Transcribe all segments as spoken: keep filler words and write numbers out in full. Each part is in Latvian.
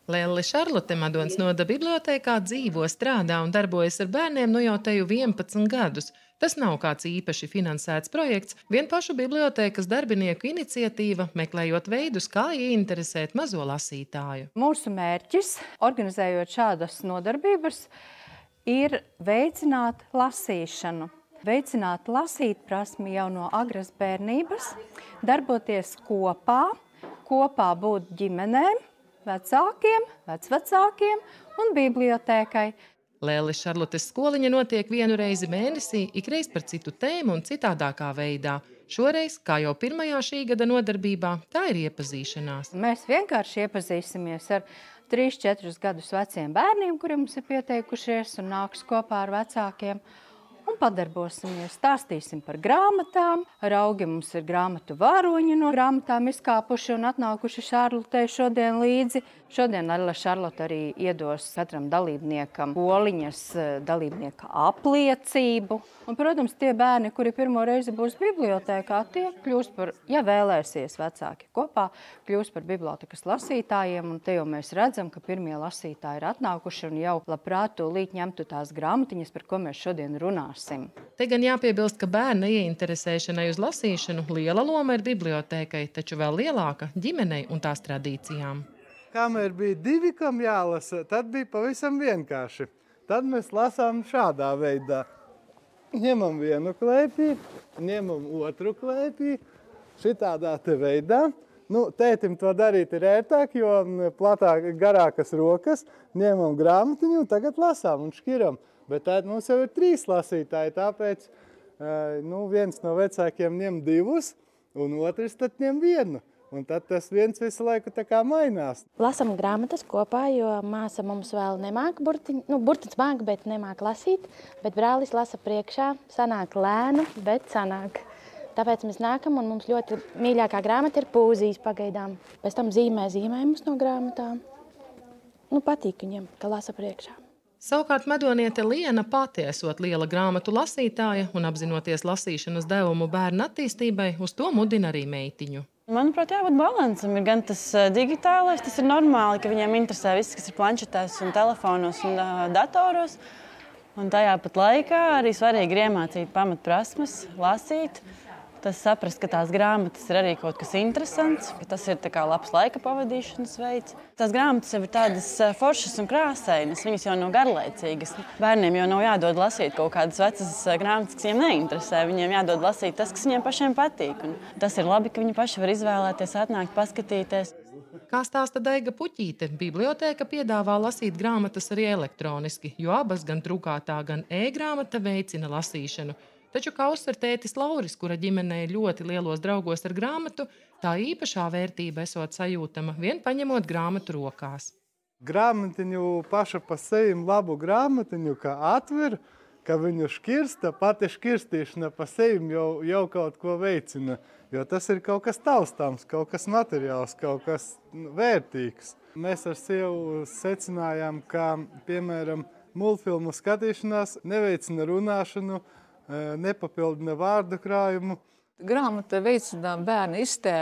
Lelle Šarlote Madonas noda bibliotēkā dzīvo, strādā un darbojas ar bērniem nu jau teju vienpadsmit gadus. Tas nav kāds īpaši finansēts projekts, vien pašu bibliotēkas darbinieku iniciatīva, meklējot veidus, kā ieinteresēt mazo lasītāju. Mūsu mērķis, organizējot šādas nodarbības, ir veicināt lasīšanu. Veicināt lasīt prasmi jau no agras bērnības, darboties kopā, kopā būt ģimenēm, vecākiem, vecvecākiem un bibliotēkai. Lelle Šarlotes skoliņa notiek vienu reizi mēnesī, ikreiz par citu tēmu un citādākā veidā. Šoreiz, kā jau pirmajā šī gada nodarbībā, tā ir iepazīšanās. Mēs vienkārši iepazīsimies ar trīs četrus gadus veciem bērniem, kuri mums ir pieteikušies un nāks kopā ar vecākiem. Un padarbosimies, stāstīsim par grāmatām. Raugi mums ir grāmatu varoņi no grāmatām izkāpuši un atnākuši Šarlotei šodien līdzi. Šodien Lelle Šarlote arī iedos katram dalībniekam skoliņas dalībnieka apliecību. Un, protams, tie bērni, kuri pirmo reizi būs bibliotēkā, tie kļūs par, ja vēlēsies vecāki kopā, kļūs par bibliotēkas lasītājiem. Un te jau mēs redzam, ka pirmie lasītāji ir atnākuši un jau labprāt tūlīt ņemtu tās grāmatiņas, par ko mēs šodien runāsim. Te gan jāpiebilst, ka bērna ieinteresēšanai uz lasīšanu liela loma ir bibliotēkai, taču vēl lielāka ģimenei un tās tradīcijām. Kamēr bija divi, kam jālasa, tad bija pavisam vienkārši. Tad mēs lasām šādā veidā. Ņemam vienu klēpī, ņemam otru klēpī, šitādā te veidā. Nu, tētim to darīt ir ērtāk, jo platāk, garākas rokas, ņemam grāmatiņu un tagad lasām un škiram. Bet tad mums jau ir trīs lasītāji, tāpēc nu, viens no vecākiem ņem divus un otrs tad ņem vienu. Un tad tas viens visu laiku tā kā mainās. Lasam grāmatas kopā, jo māsa mums vēl nemāk burtiņu, nu, burtiņas māk, bet nemāk lasīt, bet brālis lasa priekšā, sanāk lēnu, bet sanāk. Tāpēc mēs nākam un mums ļoti mīļākā grāmata ir Pūzijas pagaidām. Pēc tam zīmē zīmējumus no grāmatām. Nu, patīk viņiem, ka lasa priekšā. Savukārt Madoniete Liena pati esot liela grāmatu lasītāja un apzinoties lasīšanas devumu bērnu attīstībai, uz to mudina arī meitiņu. Manuprāt, jābūt balansam. Ir gan tas digitālais, tas ir normāli, ka viņiem interesē viss, kas ir planšetēs un telefonos un uh, datoros. Un tajā pat laikā arī svarīgi ir iemācīt pamatprasmes, lasīt. Tas saprast, ka tās grāmatas ir arī kaut kas interesants, ka tas ir tā kā labs laika pavadīšanas veids. Tās grāmatas jau ir tādas foršas un krāsainas, viņas jau nav garlaicīgas. Bērniem jau nav jādod lasīt kaut kādas vecas grāmatas, kas viņiem neinteresē. Viņiem jādod lasīt tas, kas viņiem pašiem patīk. Un tas ir labi, ka viņi paši var izvēlēties, atnākt, paskatīties. Kā stāsta Daiga Puķīte, bibliotēka piedāvā lasīt grāmatas arī elektroniski, jo abas gan drukātā, gan e-grāmata veicina lasīšanu. Taču, kā uzsver tētis Lauris, kura ģimenē ir ļoti lielos draugos ar grāmatu, tā īpašā vērtība esot sajūtama vien paņemot grāmatu rokās. Grāmatiņu paša pa sevim labu grāmatiņu, kā atver, ka viņu škirsta, pati škirstīšana pa sevim jau, jau kaut ko veicina. Jo tas ir kaut kas taustāms, kaut kas materiāls, kaut kas vērtīgs. Mēs ar sievu secinājām, ka, piemēram, multfilmu skatīšanās neveicina runāšanu, nepapildina vārdu krājumu. Grāmata veicina bērnu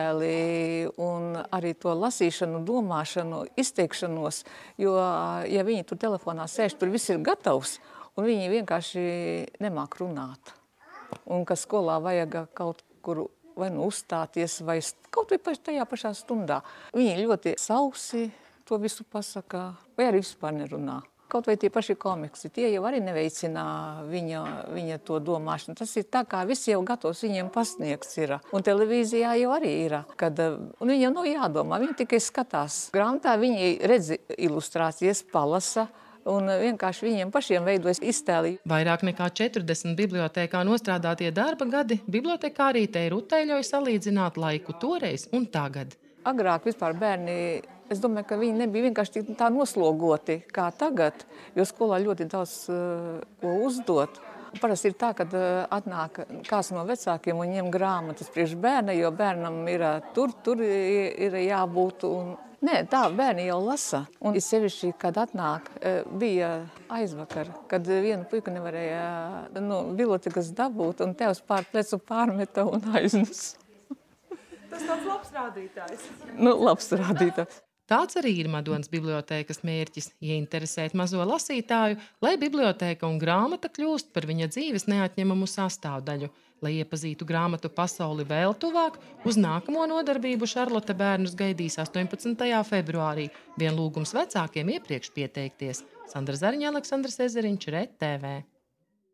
iztēli un arī to lasīšanu, domāšanu, izteikšanos, jo, ja viņi tur telefonā sēž, tur viss ir gatavs, un viņi vienkārši nemāk runāt. Un ka skolā vajag kaut kur vai nu uzstāties, vai kaut vai tajā pašā stundā. Viņi ļoti sausi to visu pasaka, vai arī vispār nerunā. Kaut vai tie paši komiksi, tie jau arī neveicina viņa, viņa to domāšanu. Tas ir tā, kā viss jau gatavs viņiem pasniegts ir. Un televīzijā jau arī ir, kad un viņiem nav jādomā, viņi tikai skatās. Grāmatā viņi redz ilustrācijas, palasa, un vienkārši viņiem pašiem veidojas iztēli. Vairāk nekā četrdesmit bibliotēkā nostrādātie darba gadi bibliotekārītei Rutai ļauj salīdzināt laiku toreiz un tagad. Agrāk vispār bērni, es domāju, ka viņi nebija vienkārši tā noslogoti kā tagad, jo skolā ļoti daudz uh, ko uzdot. Parasti ir tā, kad uh, atnāk kāds no vecākiem un ņem grāmatas priekš bērna, jo bērnam ir tur, tur ir jābūt. Un... Nē, tā bērni jau lasa. Un ir sevišķi, kad atnāk, uh, bija aizvakar, kad vienu puiku nevarēja no bibliotekas dabūt un tevs pār plecu pārmeta un aiznes. Tas tāds labs rādītājs. Nu, labs rādītājs. Tāds arī ir Madonas bibliotēkas mērķis – ieinteresēt mazo lasītāju, lai bibliotēka un grāmata kļūst par viņa dzīves neatņemamu sastāvdaļu. Lai iepazītu grāmatu pasauli vēl tuvāk, uz nākamo nodarbību Šarlote bērnus gaidīs astoņpadsmitajā februārī. Vien lūgums vecākiem iepriekš pieteikties. Sandra Zariņa, Aleksandrs Ezeriņš, R E T T V.